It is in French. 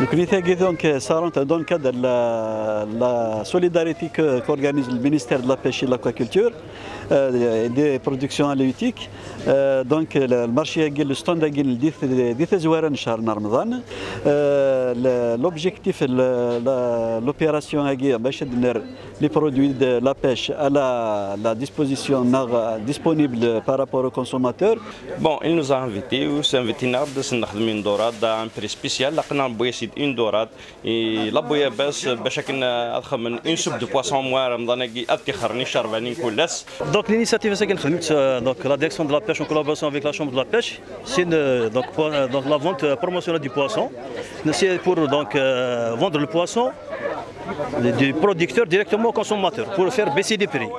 Donc, ça rentre dans le cadre de la solidarité qu'organise le ministère de la Pêche et de l'Aquaculture et des productions halieutiques. Donc, le marché le stand de Zouaren Char Ramadan. L'objectif de l'opération est de les produits de la pêche à la disposition disponible par rapport aux consommateurs. Bon, il nous a invités, à un prix spécial. Une dorade et la boya basse une soupe de poisson donc l'initiative donc la direction de la pêche en collaboration avec la chambre de la pêche, c'est donc la vente promotionnelle du poisson. C'est pour donc vendre le poisson du producteur directement au consommateur pour faire baisser les prix.